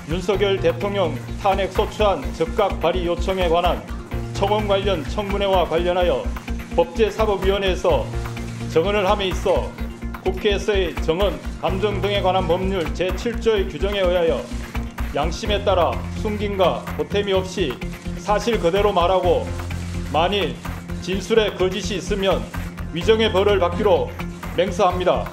윤석열 대통령 탄핵 소추안 즉각 발의 요청에 관한 청원 관련 청문회와 관련하여 법제사법위원회에서 정언을 함에 있어 국회에서의 정언, 감정 등에 관한 법률 제7조의 규정에 의하여 양심에 따라 숨김과 보탬이 없이 사실 그대로 말하고 만일 진술에 거짓이 있으면 위정의 벌을 받기로 맹세합니다.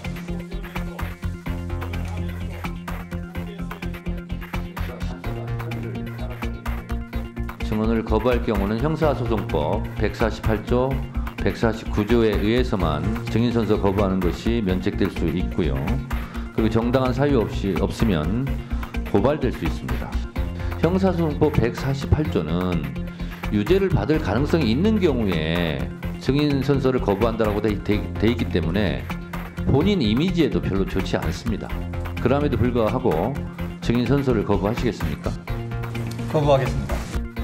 증언을 거부할 경우는 형사소송법 148조, 149조에 의해서만 증인선서 거부하는 것이 면책될 수 있고요. 그리고 정당한 사유 없으면 고발될 수 있습니다. 형사소송법 148조는 유죄를 받을 가능성이 있는 경우에 증인선서를 거부한다라고 돼 있기 때문에 본인 이미지에도 별로 좋지 않습니다. 그럼에도 불구하고 증인선서를 거부하시겠습니까? 거부하겠습니다.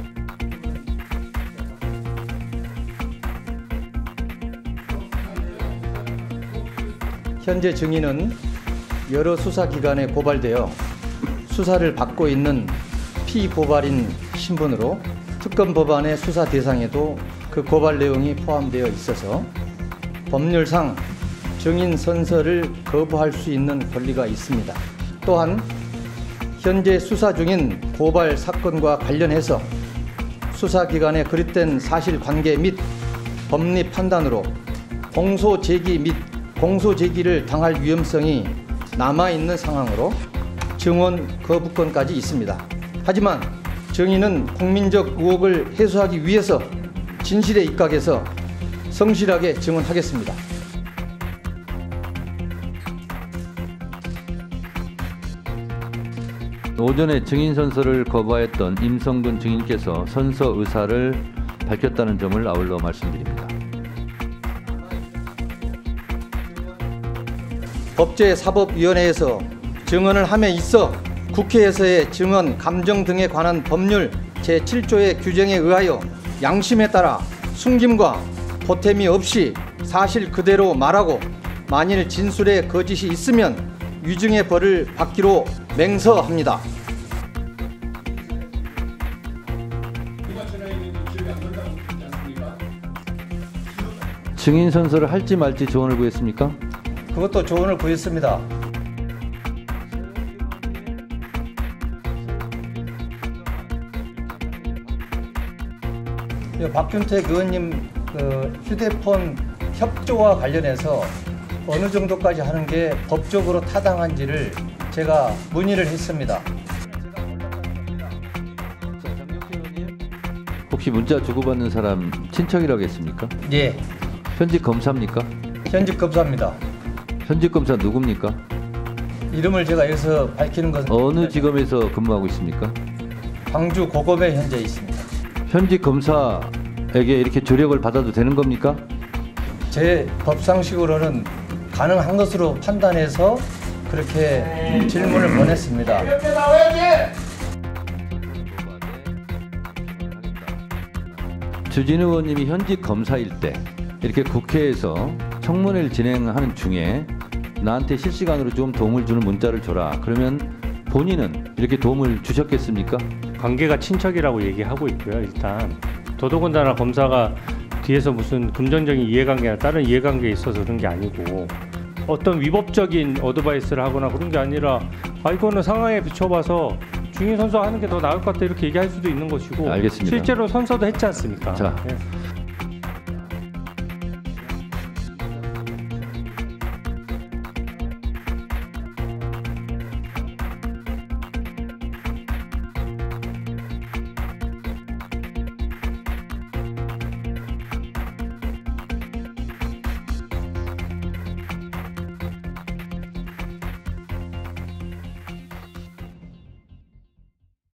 현재 증인은 여러 수사기관에 고발되어 수사를 받고 있는 피고발인 신분으로 특검 법안의 수사 대상에도 그 고발 내용이 포함되어 있어서 법률상 증인 선서를 거부할 수 있는 권리가 있습니다. 또한 현재 수사 중인 고발 사건과 관련해서 수사기관에 그릇된 사실관계 및 법리 판단으로 공소 제기 및 공소 제기를 당할 위험성이 남아있는 상황으로 증언 거부권까지 있습니다. 하지만 증인은 국민적 의혹을 해소하기 위해서 진실에 입각해서 성실하게 증언하겠습니다. 오전에 증인선서를 거부하였던 임성근 증인께서 선서 의사를 밝혔다는 점을 아울러 말씀드립니다. 법제사법위원회에서 증언을 함에 있어 국회에서의 증언, 감정 등에 관한 법률 제7조의 규정에 의하여 양심에 따라 숨김과 보탬이 없이 사실 그대로 말하고 만일 진술에 거짓이 있으면 위증의 벌을 받기로 맹서합니다. 증인선서를 할지 말지 조언을 구했습니까? 그것도 조언을 구했습니다. 박균택 의원님 휴대폰 협조와 관련해서 어느 정도까지 하는 게 법적으로 타당한지를 제가 문의를 했습니다. 혹시 문자 주고받는 사람 친척이라고 했습니까? 예. 현직 검사입니까? 현직 검사입니다. 현직 검사 누굽니까? 이름을 제가 여기서 밝히는 것은 어느 지검에서 근무하고 있습니까? 광주 고검에 현재 있습니다. 현직 검사에게 이렇게 조력을 받아도 되는 겁니까? 제 법상식으로는 가능한 것으로 판단해서 그렇게 질문을 보냈습니다. 주진우 의원님이 현직 검사일 때 이렇게 국회에서 청문회를 진행하는 중에 나한테 실시간으로 좀 도움을 주는 문자를 줘라. 그러면 본인은 이렇게 도움을 주셨겠습니까? 관계가 친척이라고 얘기하고 있고요. 일단 더더군다나 검사가 뒤에서 무슨 금전적인 이해관계나 다른 이해관계에 있어서 그런 게 아니고 어떤 위법적인 어드바이스를 하거나 그런 게 아니라 이거는 상황에 비춰봐서 증인선서 하는 게 더 나을 것 같다 이렇게 얘기할 수도 있는 것이고 알겠습니다. 실제로 선서도 했지 않습니까? 자, 네.